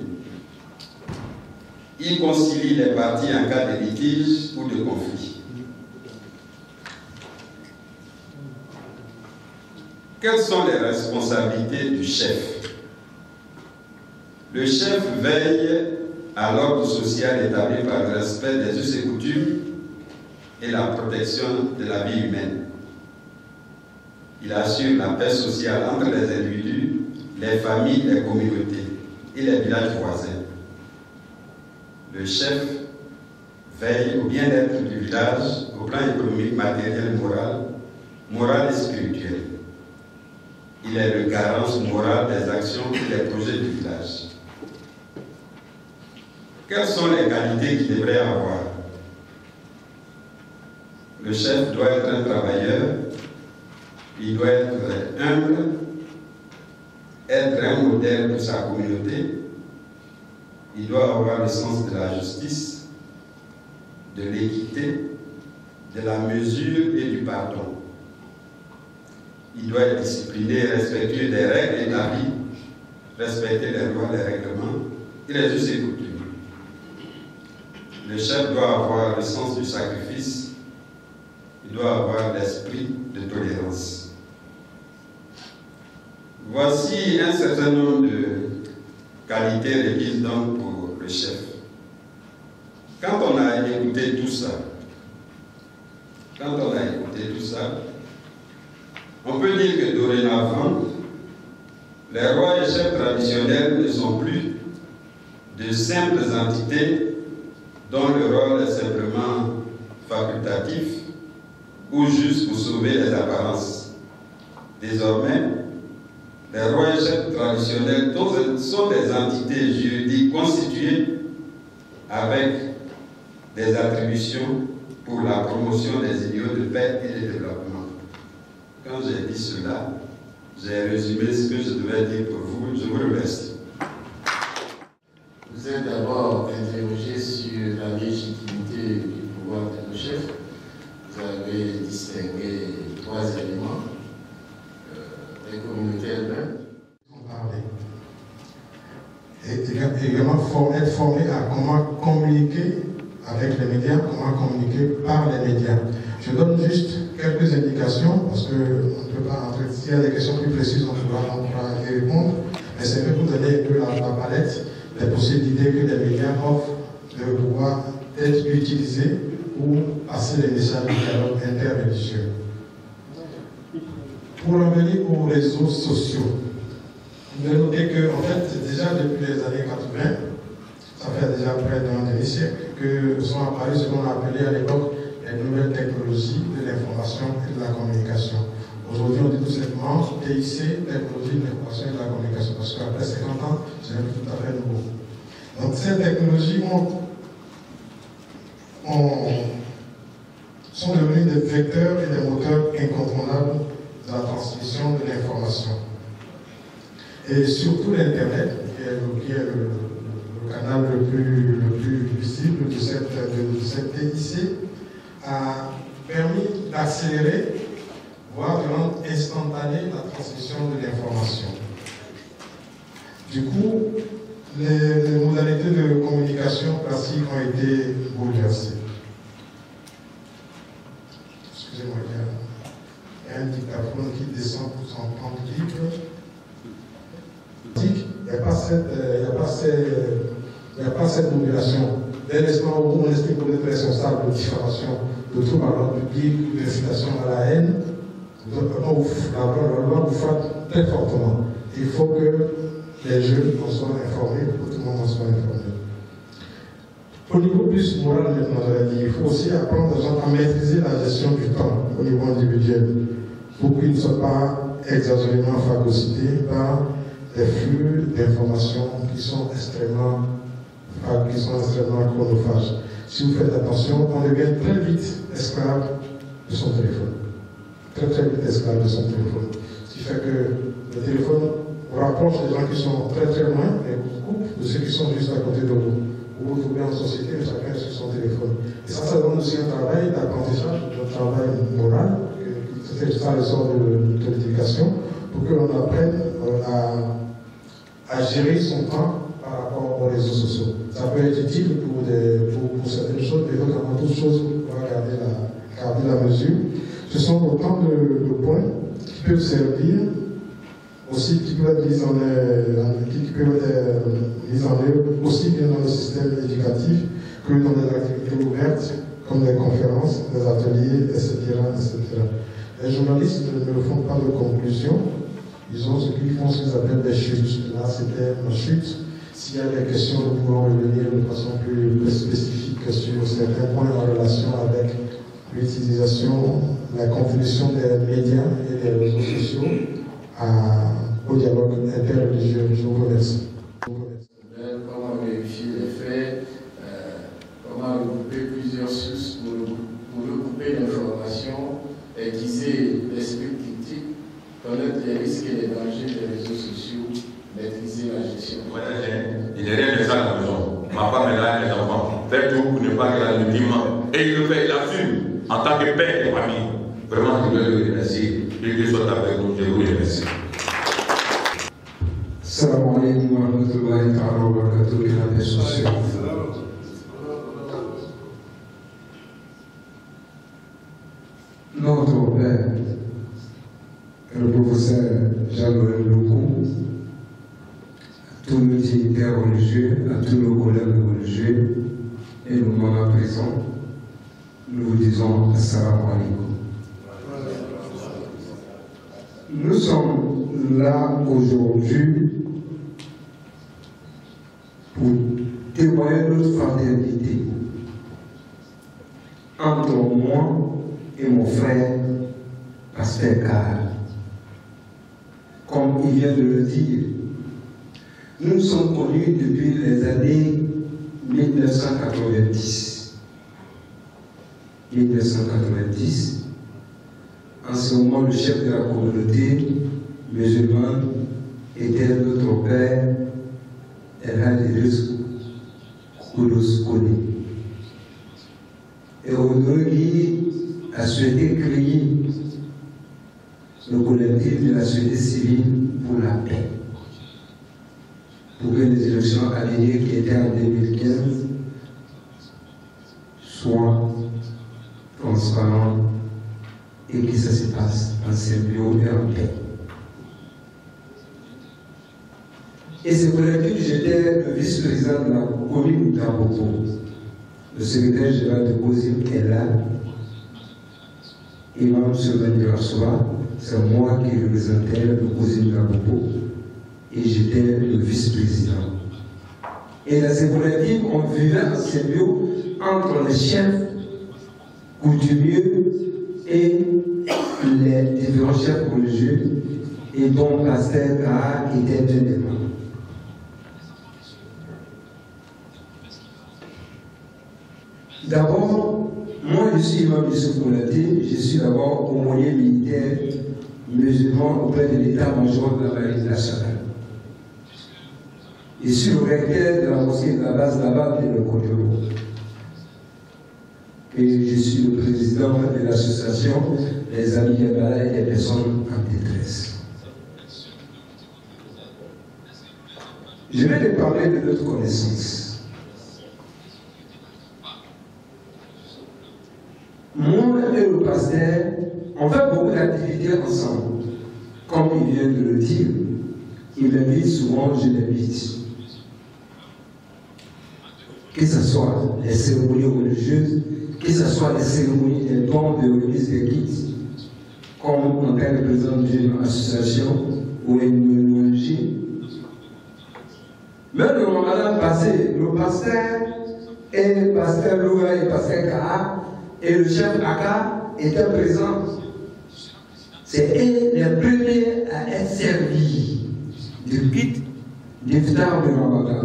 Il concilie les parties en cas de litige ou de conflit. Quelles sont les responsabilités du chef? Le chef veille à l'ordre social établi par le respect des us et coutumes et la protection de la vie humaine. Il assure la paix sociale entre les individus, les familles, les communautés et les villages voisins. Le chef veille au bien-être du village au plan économique, matériel, moral et spirituel. Il est le garant moral des actions et des projets du village. Quelles sont les qualités qu'il devrait avoir? Le chef doit être un travailleur, il doit être humble, être un modèle pour sa communauté, il doit avoir le sens de la justice, de l'équité, de la mesure et du pardon. Il doit être discipliné, respectueux des règles établies, respecter les lois, les règlements et les us et coutumes. Le chef doit avoir le sens du sacrifice, il doit avoir l'esprit de tolérance. Voici un certain nombre de qualités requises donc pour le chef. Quand on a écouté tout ça, on peut dire que dorénavant, les rois et chefs traditionnels ne sont plus de simples entités dont le rôle est simplement facultatif ou juste pour sauver les apparences. Désormais, les rois et chefs traditionnels sont des entités juridiques constituées avec des attributions pour la promotion des idéaux de paix et de développement. Quand j'ai dit cela, j'ai résumé ce que je devais dire pour vous. Je vous remercie. Vous êtes d'abord interrogé sur la légitimité du pouvoir du chef. Vous avez distingué 3 éléments. Les communautés elles-mêmes. Et également être formé à comment communiquer avec les médias, comment communiquer par les médias. Je donne juste quelques indications parce qu'on ne peut pas entrer. S'il y a des questions plus précises, on pourra y répondre. Mais c'est que vous donner un peu la palette des possibilités que les médias offrent de pouvoir être utilisés pour passer les messages du dialogue interreligieux. Pour revenir aux réseaux sociaux, vous avez noté que, en fait, déjà depuis les années 80, ça fait déjà près d'un demi-siècle, que sont apparues ce qu'on a appelé à l'époque les nouvelles technologies de l'information et de la communication. Aujourd'hui, on dit tout simplement TIC, technologie de l'information et de la communication, parce qu'après 50 ans, c'est un peu tout à fait nouveau. Donc, ces technologies sont devenues des vecteurs et des moteurs incontournables de la transmission de l'information. Et surtout l'Internet, qui est le canal le plus visible de cette TIC, a permis d'accélérer, voire de rendre instantanée la transmission de l'information. Du coup, les modalités de communication classiques ont été bouleversées. Excusez-moi, il y a un dictaphone qui descend pour s'en prendre libre. cette obligation. Dès l'instant où on estime qu'on est responsable de diffamation, de trouble à l'ordre public, d'incitation à la haine, la loi vous frappe très fortement. Il faut que les jeunes en soient informés, que tout le monde en soit informé. Au niveau plus moral, maintenant, il faut aussi apprendre aux gens à maîtriser la gestion du temps au niveau individuel pour qu'ils ne soient pas exagérément phagocytés par des flux d'informations qui sont extrêmement chronophages. Si vous faites attention, on devient très vite esclave de son téléphone. Très vite esclave de son téléphone. Ce qui fait que le téléphone rapproche les gens qui sont très loin et coupe de ceux qui sont juste à côté de vous. Vous vous trouvez en société, mais chacun est sur son téléphone. Et ça donne aussi un travail d'apprentissage, un travail moral, c'est ça le sort de l'éducation, pour que l'on apprenne à gérer son temps par rapport aux réseaux sociaux. Ça peut être utile pour certaines choses, mais notamment toutes choses pour garder la mesure. Ce sont autant de points qui peuvent servir aussi, qui peuvent être mis en œuvre aussi bien dans le système éducatif que dans des activités ouvertes comme des conférences, des ateliers, etc. Les journalistes ne font pas de conclusion, ils ont ce qu'ils font, ce qu'ils appellent des chutes. Là, c'était ma chute. S'il y a des questions, nous pouvons revenir de façon plus spécifique sur certains points en relation avec l'utilisation, la contribution des médias et des réseaux sociaux au dialogue interreligieux. Je vous remercie. Comment vérifier les faits, comment regrouper plusieurs sources pour regrouper l'information, aiguiser l'esprit critique, connaître les risques et les dangers des réseaux sociaux, maîtriser la gestion. Il n'est rien de ça à la maison. Ma femme est là, les enfants. Faites tout pour ne pas qu'elle le dimanche. Et il le fait, il assume. En tant que père de famille, vraiment, je veux le remercier. Il soit avec nous, je vous remercie. Salam alaikum wa rahmatullahi wa barakatuh, la paix soit sur vous. Notre père, le professeur Jean-Noël Loukou, à tous nos dignitaires religieux, à tous nos collègues religieux et nos mamans présents, nous vous disons Assalamu alaikum. Nous sommes là aujourd'hui pour témoigner notre fraternité entre moi et mon frère Pasteur Carr. Comme il vient de le dire, nous sommes connus depuis les années 1990. 1990, en ce moment, le chef de la communauté musulmane était notre père El Hadj Koudos Kone. Et aujourd'hui, a souhaité créer le collectif de la société civile pour la paix. Pour que les élections à venir qui étaient en 2015 soient transparentes et que ça se passe en symbiose et en paix. Et ce collectif, j'étais le vice-président de la commune d'Abobo. Le secrétaire général de COSIM est là. Imam Sylvain Rassoua, c'est moi qui représentais le COSIM d'Abobo et j'étais le vice-président. Et dans ce collectif, on vivait en symbiose entre les chefs coutumiers et les différents chefs religieux, et dont Pasteur Carr était un des membres. D'abord, moi je suis imam Youssouf Konaté, je suis d'abord aumônier militaire musulman auprès de l'état-major de la marine nationale. Je suis le recteur de la mosquée de la base là-bas de le Kodjoro. Et je suis le président de l'association des Amis Yabala et des personnes en détresse. Je vais te parler de notre connaissance. Moi et le pasteur, on fait beaucoup d'activités ensemble. Comme il vient de le dire, il m'invite souvent, je l'invite. que ce soit les cérémonies religieuses, que ce soit les cérémonies des dons de remise des kits, comme en tant que président d'une association ou une ONG. Même le ramadan passé, le pasteur et le pasteur Loura et le pasteur Kaha et le chef Aka étaient présents. C'est eux les premiers à être servis du kit d'iftar de ramadan.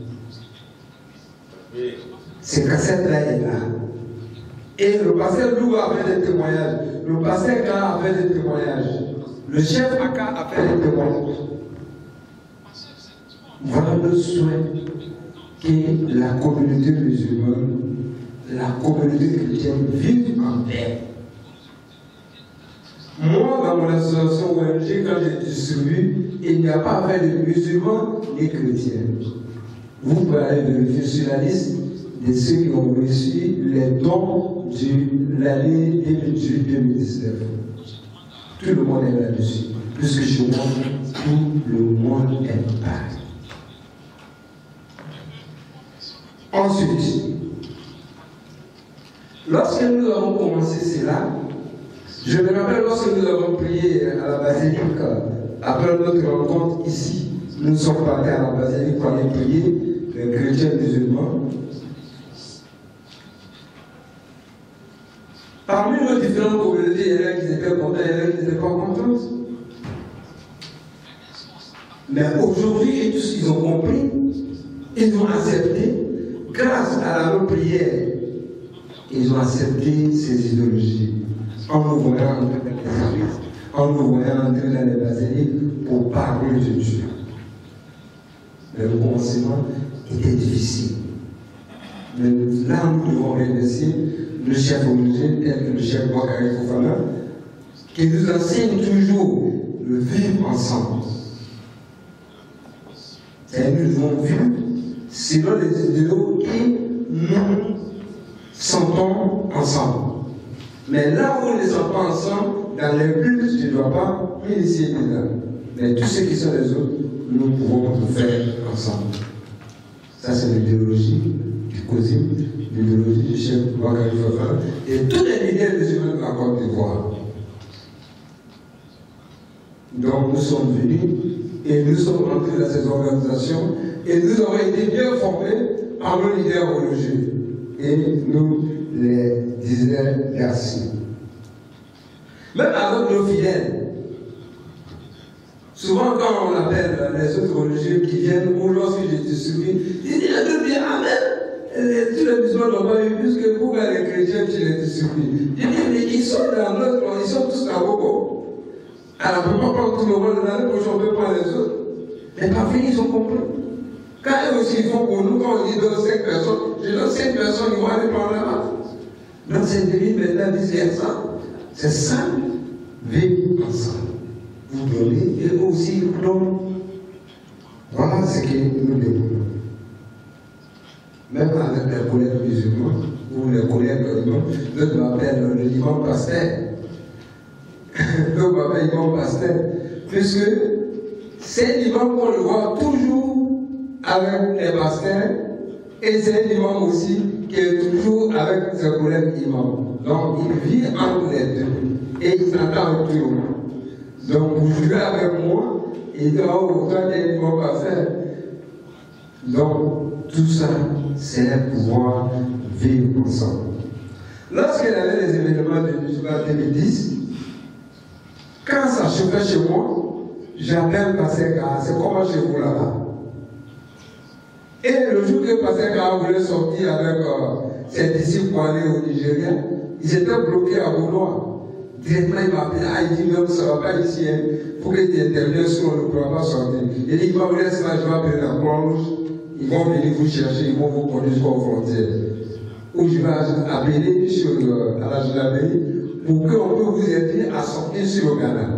Ces cassettes-là est là. Et le pasteur Loura a fait des témoignages. Le pasteur Kaha a fait des témoignages. Le chef Aka a fait des témoignages. Voilà le souhait que la communauté musulmane, la communauté chrétienne vive en paix. Moi, dans mon association ONG, quand je distribue, il n'y a pas affaire de musulmans ni chrétiens. Vous pouvez aller vérifier sur la liste de ceux qui ont reçu les dons de l'année 2018-2019. Tout le monde est là-dessus. Puisque chez moi, tout le monde est pareil. Ensuite, lorsque nous avons commencé cela, je me rappelle lorsque nous avons prié à la basilique, après notre rencontre ici, nous sommes partis à la basilique pour aller prier les chrétiens musulmans. Parmi nos différentes communautés, il y en a qui étaient contents, il y en a qui n'étaient pas contents. Mais aujourd'hui, tout ce qu'ils ont compris, ils ont accepté. Grâce à la prière, ils ont accepté ces idéologies. En nous voyant entrer dans les services, en nous voyant entrer dans les basiliques pour parler de Dieu. Mais le commencement était difficile. Mais là, nous devons remercier le chef religieux, tel que le chef Bakary Fofana, qui nous enseigne toujours le vivre ensemble. Et nous devons vivre selon les idéaux que nous sentons ensemble. Mais là où on ne les sent pas ensemble, dans les cultes, je ne dois pas m'initier dedans. Mais tous ceux qui sont les autres, nous pouvons le faire ensemble. Ça, c'est l'idéologie du COSIM, l'idéologie du chef Bakary Fofana et tous les leaders musulmans de la Côte d'Ivoire. Donc, nous sommes venus et nous sommes entrés dans ces organisations. Et nous avons été bien formés par nos leaders religieux. Et nous les disions merci. Même avec nos fidèles, souvent quand on appelle les autres religieux qui viennent, ou lorsque je distribue, ils disent la Bible dit Amen. Tous les musulmans n'ont pas eu plus que vous, les chrétiens qui les distribuent. Je dis, mais ils sont dans notre, ils sont tous dans Bobo. Alors, on ne peut pas prendre tout le monde, l'année prochaine, on peut prendre les autres. Mais parfois, ils ont compris. Quand eux aussi ils font pour nous, quand on dit donne 5 personnes, je donne 5 personnes, ils vont aller prendre la main. Donc c'est devenu maintenant vice-versa. C'est ça, vivre ensemble. Vous donnez et eux aussi vous donnent. Voilà ce que nous devons. Même avec les collègues musulmans, ou les collègues imams, d'autres m'appellent le imam pasteur. D'autres m'appellent imam pasteur. Puisque c'est l'imam qu'on le voit toujours avec les pasteurs, et c'est l'imam aussi qui est toujours avec ses collègues imams. Donc il vit entre les deux et il s'entend avec tout le monde. Donc vous jouez avec moi, il dit oh, toi tu es l'imam pasteur. Donc tout ça, c'est pouvoir vivre ensemble. Lorsqu'il y avait les événements de Musulman 2010, quand ça chauffait chez moi, j'appelle Pasteur Kaha, c'est comment chez vous là-bas? Et le jour que Pasteur Kaha voulait sortir avec ses disciples pour aller au Nigeria, ils étaient bloqués à Boulois. Directement, il m'a appelé, il dit, même ça ne va pas ici, il faut que tu interviennes sinon on ne pourra pas sortir. Il dit, il m'a dit, laisse-moi, je vais appeler la Croix-Rouge, ils vont venir vous chercher, ils vont vous conduire jusqu'aux frontières. Ou je vais appeler à la gendarmerie pour qu'on puisse vous aider à sortir sur le Ghana.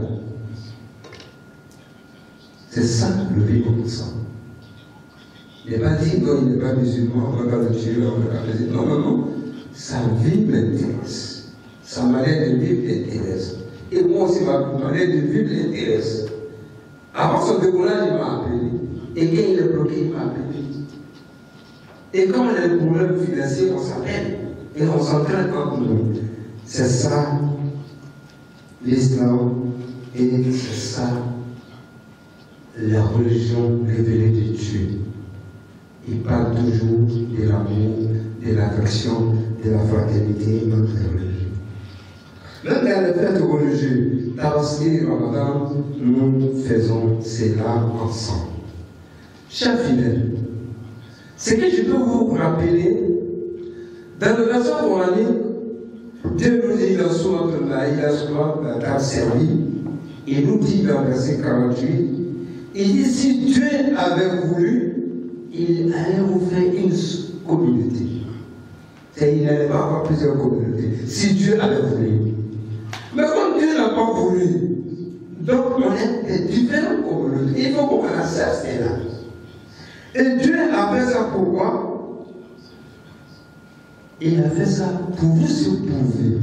C'est ça le vivre ensemble. Il n'est pas dit non, il n'est pas musulman, on va le tuer, on va le faire. Non, non, non. Sa vie m'intéresse. Sa manière de vivre l'intéresse. Et moi aussi, ma manière de vivre l'intéresse. Avant son décollage, il m'a appelé. Et quand il est bloqué, il m'a appelé. Et quand on a des problèmes financiers, on s'appelle et on s'entraîne entre nous. C'est ça l'islam et c'est ça la religion révélée de Dieu. Il parle toujours de l'amour, de l'affection, de la fraternité entre les religions. Même dans les fêtes religieuses, Tabaski, Ramadan, nous faisons cela ensemble. Chers fidèles, ce que je peux vous rappeler, dans le verset coranique, Dieu nous dit dans Sourate Al-Maïda, la table servie, il nous dit dans le verset 48, il dit si Dieu avait voulu, il allait vous faire une communauté. C'est il n'allait pas avoir plusieurs communautés. Si Dieu avait voulu. Mais comme Dieu n'a pas voulu, donc on est des différentes communautés. Il faut qu'on accepte cela. Et Dieu a fait ça pourquoi? Il a fait ça pour vous éprouver,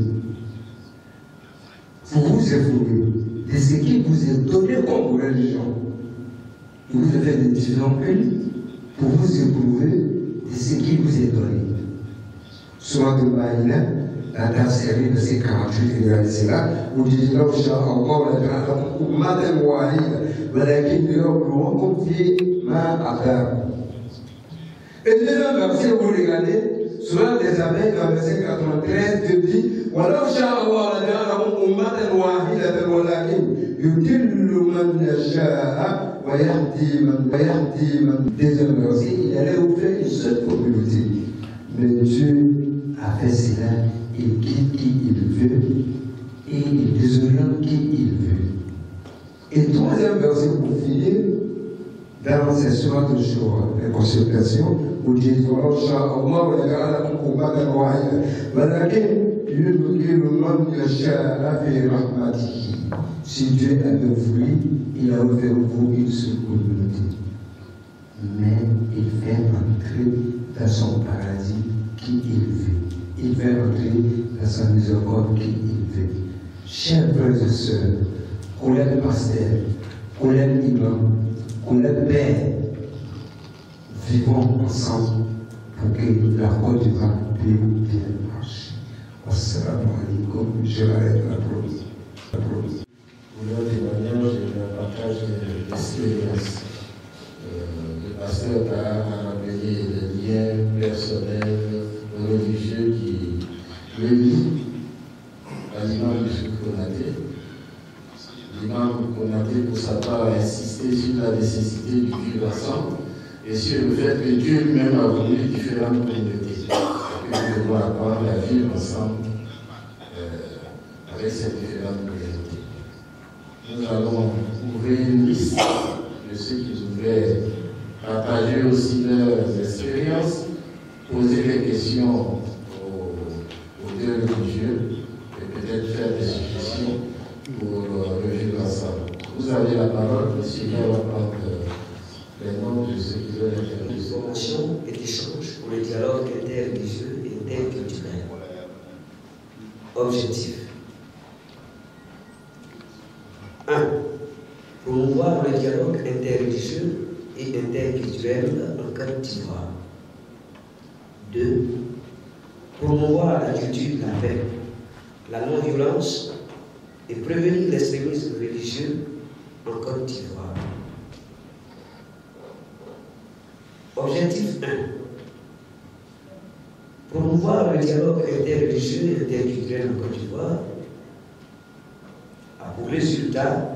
pour vous évoluer de ce qui vous est donné comme religion. Il vous a fait des différents pays pour vous éprouver de ce qui vous est donné. Soit de Maïna, la table série de ces 48, regardez là, où dit là, je encore la grande, ou Madame Wahid, Malakin de l'eau, confié ma affaire. Et deuxième verset, vous regardez, sur les abeilles, dans le verset 93, Dieu dit, voilà, Sha'Allah, la grande, ou Madame Wahid, la Malakin, يُدِلُّ مَنْ يَشَاءَ وَيَهْدِي مَنْ. Deuxième verset, il allait vous faire une seule communauté. Mais Dieu a fait cela, il guide qui il veut et il désoriente qui il veut. Et troisième verset pour finir, dans ces soins de jour, les consultations, où Dieu dit voilà, Sha'Allah, wa yaj'ala ummatan wahida, walakin yudkhilu man yasha'u fi rahmatihi. Si Dieu avait voulu, il a ouvert vous une seule communauté. Mais il fait entrer dans son paradis qui il veut. Il fait entrer dans sa miséricorde qui il veut. Chers frères et sœurs, collègues pasteurs, collègues imams, collègues pères, vivons ensemble pour que la Côte d'Ivoire puisse bien marcher. Assalamu alaikum, je l'arrête la promesse. Pour leur témoignage et leur partage d'expérience. Le pasteur a rappelé les liens personnels, religieux qui unissent à l'imam du Konaté. L'imam Konaté, pour sa part, a insisté sur la nécessité du vivre ensemble et sur le fait que Dieu lui-même a voulu différentes communautés. Que nous devons apprendre à vivre ensemble avec ces différentes communautés. Nous allons ouvrir une liste de ceux qui voudraient partager aussi leurs expériences, poser des questions aux deux religieux et peut-être faire des suggestions pour le vivre ensemble. Vous avez la parole, monsieur, on va prendre les noms de ceux qui veulent intervenir. Formation et d'échange pour le dialogue interreligieux et interculturel. Objectif 1. Promouvoir le dialogue interreligieux et interculturel en Côte d'Ivoire. 2. Promouvoir la culture de la paix, la non-violence et prévenir l'extrémisme religieux en Côte d'Ivoire. Objectif 1. Promouvoir le dialogue interreligieux et interculturel en Côte d'Ivoire a pour résultat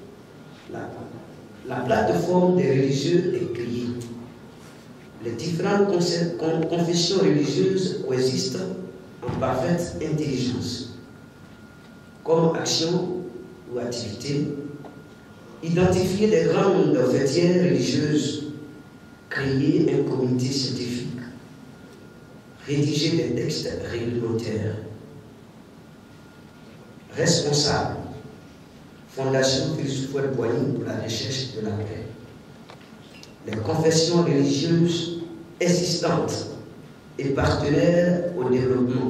la plateforme des religieux est créée. Les différentes confessions religieuses coexistent en parfaite intelligence. Comme action ou activité, identifier des grandes fêtières religieuses, créer un comité scientifique, rédiger des textes réglementaires, responsable, Fondation Christophe Boigny pour la recherche de la paix. Les confessions religieuses existantes et partenaires au développement.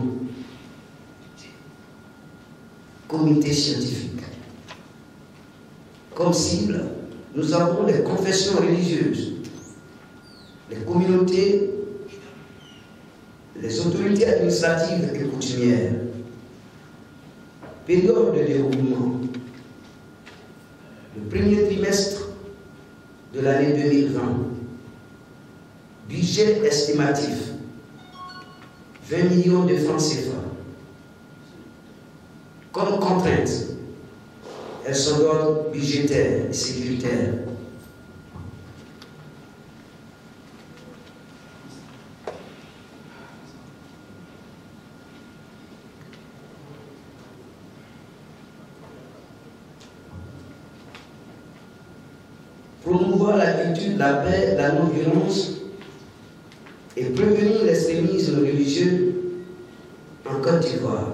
Comité scientifique. Comme cible, nous avons les confessions religieuses, les communautés les autorités administratives et coutumières. Période de déroulement. Le premier trimestre de l'année 2020. Budget estimatif 20 millions de francs CFA. Comme contrainte, elles sont d'ordre budgétaire et sécuritaire. Promouvoir la culture de la paix, la non-violence et prévenir l'extrémisme religieux en Côte d'Ivoire.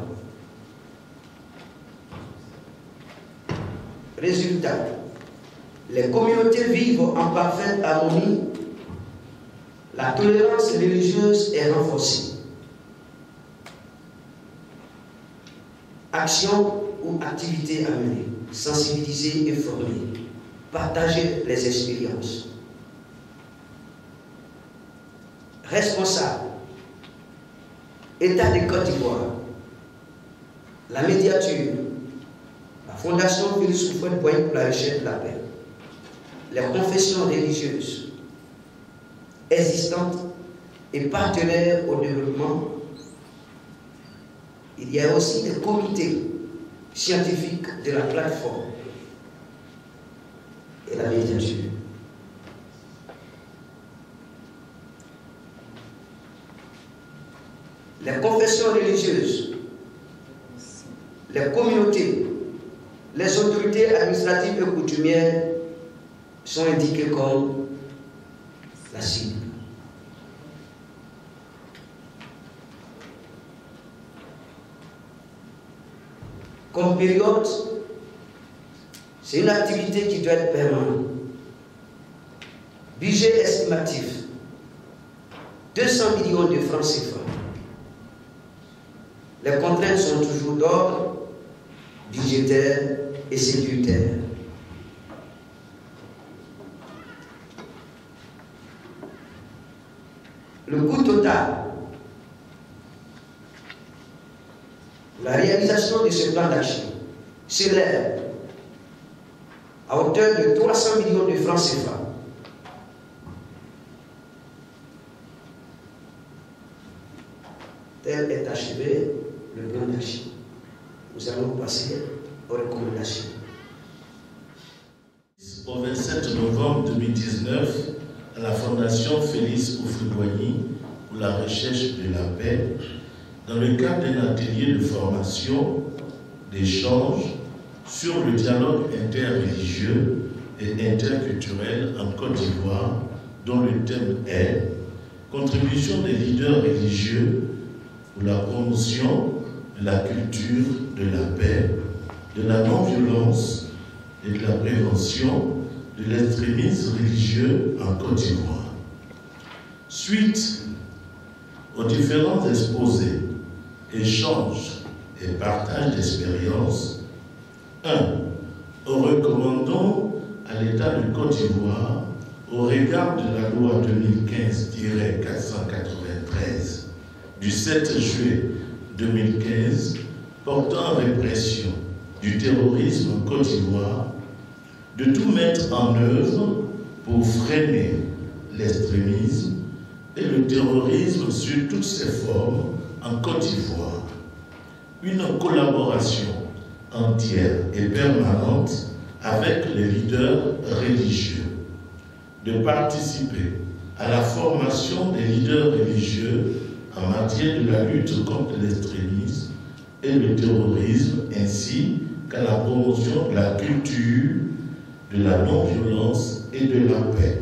Résultat, les communautés vivent en parfaite harmonie, la tolérance religieuse est renforcée. Action ou activité à mener, sensibiliser et former, partager les expériences. Responsable, État de Côte d'Ivoire, la médiature, la Fondation Félix Houphouët-Boigny pour la recherche de la paix, les confessions religieuses existantes et partenaires au développement. Il y a aussi des comités scientifiques de la plateforme et la médiature. Les confessions religieuses, les communautés, les autorités administratives et coutumières sont indiquées comme la cible. Comme période, c'est une activité qui doit être permanente. Budget estimatif, 200 millions de francs CFA. Les contraintes sont toujours d'ordre budgétaire et sécuritaire. Le coût total, la réalisation de ce plan d'action s'élève à hauteur de 300 millions de francs CFA. Tel est achevé le plan d'action. Nous allons passer aux recommandations. Au 27 novembre 2019, à la Fondation Félix Houphouët-Boigny pour la recherche de la paix, dans le cadre d'un atelier de formation, d'échange sur le dialogue interreligieux et interculturel en Côte d'Ivoire, dont le thème est « Contribution des leaders religieux pour la promotion de la culture de la paix, de la non-violence et de la prévention de l'extrémisme religieux en Côte d'Ivoire. » Suite aux différents exposés, échanges et partage d'expériences, 1. Recommandons à l'État de Côte d'Ivoire, au regard de la loi 2015-493 du 7 juillet 2015 portant répression du terrorisme en Côte d'Ivoire, de tout mettre en œuvre pour freiner l'extrémisme et le terrorisme sur toutes ses formes en Côte d'Ivoire. Une collaboration entière et permanente avec les leaders religieux, de participer à la formation des leaders religieux en matière de la lutte contre l'extrémisme et le terrorisme, ainsi qu'à la promotion de la culture, de la non-violence et de la paix.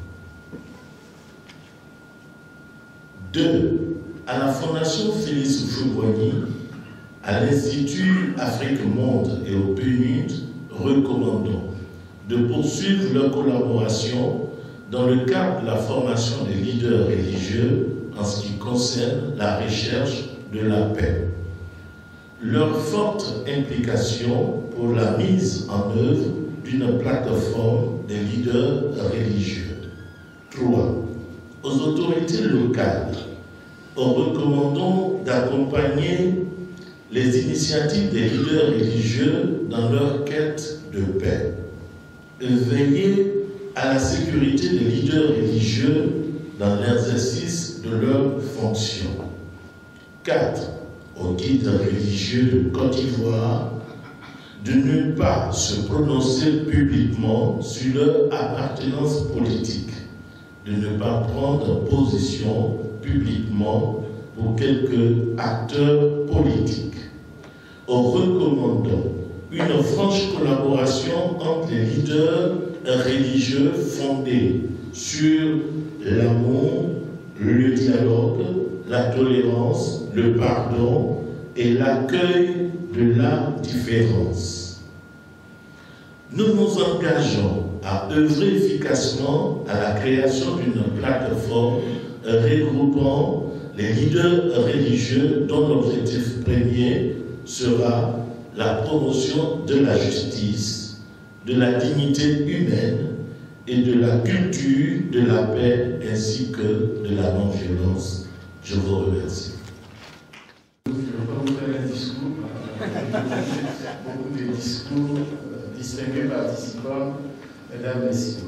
2. À la Fondation Félix Houphouët-Boigny, à l'Institut Afrique Monde et au PNUD, recommandons de poursuivre leur collaboration dans le cadre de la formation des leaders religieux en ce qui concerne la recherche de la paix. Leur forte implication pour la mise en œuvre d'une plateforme des leaders religieux. 3. Aux autorités locales en recommandant d'accompagner les initiatives des leaders religieux dans leur quête de paix, veiller à la sécurité des leaders religieux dans l'exercice de leurs fonctions. 4. Aux guides religieux de Côte d'Ivoire de ne pas se prononcer publiquement sur leur appartenance politique, de ne pas prendre position publiquement pour quelques acteurs politiques, en recommandant une franche collaboration entre les leaders religieux fondée sur l'amour, le dialogue, la tolérance, le pardon et l'accueil de la différence. Nous nous engageons à œuvrer efficacement à la création d'une plateforme regroupant les leaders religieux dont l'objectif premier sera la promotion de la justice, de la dignité humaine et de la culture de la paix ainsi que de la non-violence. Je vous remercie. Je ne vais pas vous faire un discours, beaucoup de discours, distingués participants, mesdames, messieurs.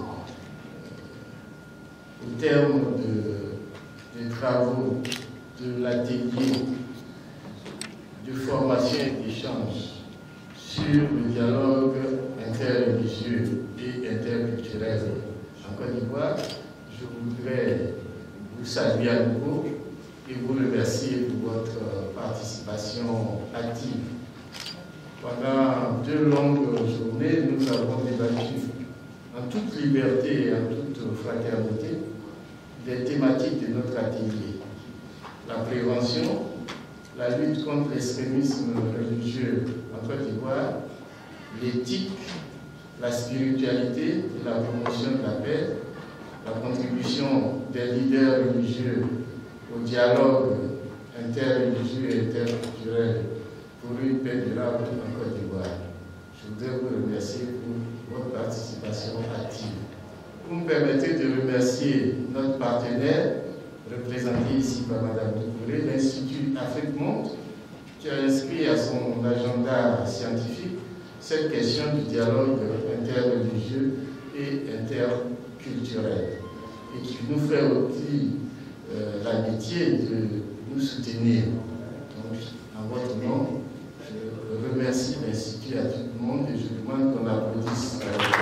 Au terme des travaux de l'atelier de formation et d'échange sur le dialogue interreligieux et interculturel en Côte d'Ivoire, je voudrais vous saluer à nouveau et vous remercier pour votre participation active. Pendant 2 longues journées, nous avons débattu en toute liberté et en toute fraternité des thématiques de notre atelier. La prévention, la lutte contre l'extrémisme religieux en Côte d'Ivoire, l'éthique, la spiritualité et la promotion de la paix, la contribution des leaders religieux au dialogue interreligieux et interculturel pour une paix durable en Côte d'Ivoire. Je voudrais vous remercier pour votre participation active. Vous me permettez de remercier notre partenaire, représenté ici par Mme Doucouré, l'Institut Afrique Monde, qui a inscrit à son agenda scientifique cette question du dialogue interreligieux et interculturel, et qui nous fait aussi l'amitié de nous soutenir. Donc, en votre nom, je remercie l'Institut à tout le monde et je demande qu'on applaudisse.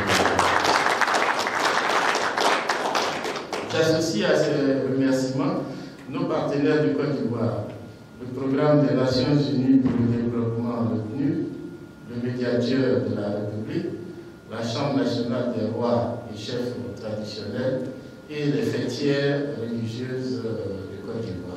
J'associe à ces remerciements nos partenaires de Côte d'Ivoire, le Programme des Nations Unies pour le développement, le PNUD, le médiateur de la République, la Chambre nationale des rois et chefs traditionnels et les fêtières religieuses de Côte d'Ivoire.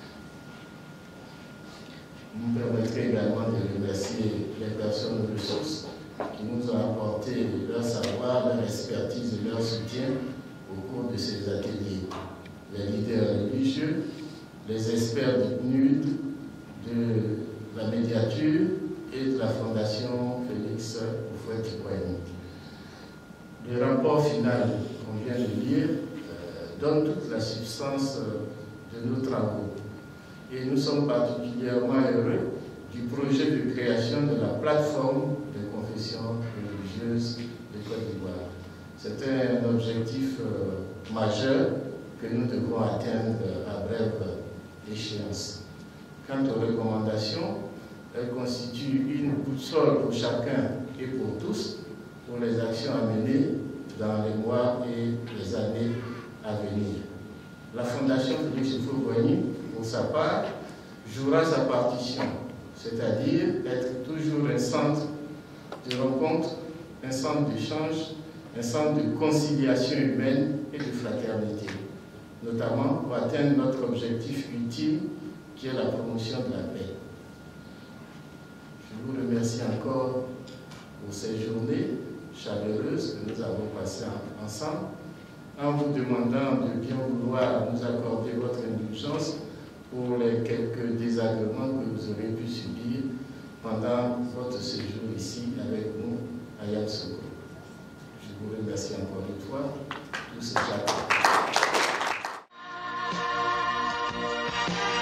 Vous me permettrez également de remercier les personnes ressources qui nous ont apporté leur savoir, leur expertise et leur soutien au cours de ces ateliers. Les leaders religieux, les experts du PNUD, de la médiature et de la Fondation Félix Houphouët-Boigny. Le rapport final qu'on vient de lire donne toute la substance de nos travaux. Et nous sommes particulièrement heureux du projet de création de la plateforme de confessions religieuses de Côte d'Ivoire. C'est un objectif majeur que nous devons atteindre à brève échéance. Quant aux recommandations, elles constituent une boussole pour chacun et pour tous pour les actions à mener dans les mois et les années à venir. La Fondation Félix Houphouët-Boigny, pour sa part, jouera sa partition, c'est-à-dire être toujours un centre de rencontre, un centre d'échange, un centre de conciliation humaine et de fraternité, notamment pour atteindre notre objectif ultime qui est la promotion de la paix. Je vous remercie encore pour ces journées chaleureuses que nous avons passées ensemble, en vous demandant de bien vouloir nous accorder votre indulgence pour les quelques désagréments que vous aurez pu subir pendant votre séjour ici avec nous à Yamoussoukro. Je vous remercie encore une fois. Tous ces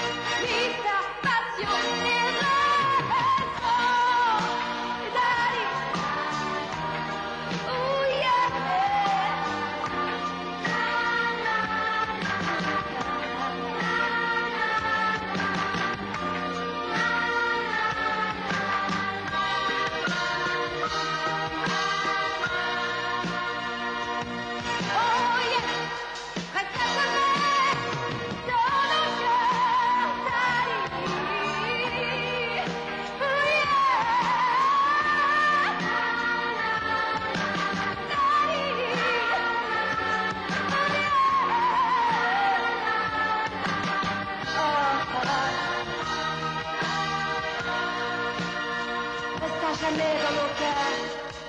jamais dans nos cœurs.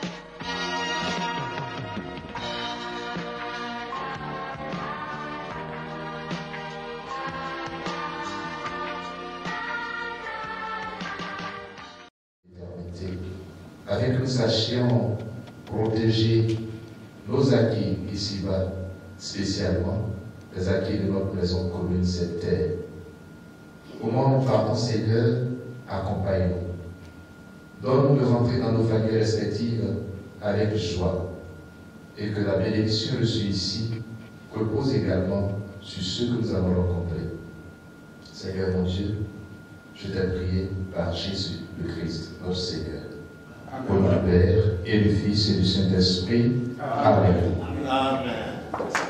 Afin que nous sachions protéger nos acquis ici-bas, spécialement les acquis de notre maison commune, cette terre. Au moment où nous partons, Seigneur, accompagne-nous. Donne-nous de rentrer dans nos familles respectives avec joie et que la bénédiction reçue ici repose également sur ceux que nous allons rencontrer. Seigneur mon Dieu, je t'ai prié par Jésus le Christ, notre Seigneur. Au nom du Père et du Fils et du Saint-Esprit. Amen. Amen.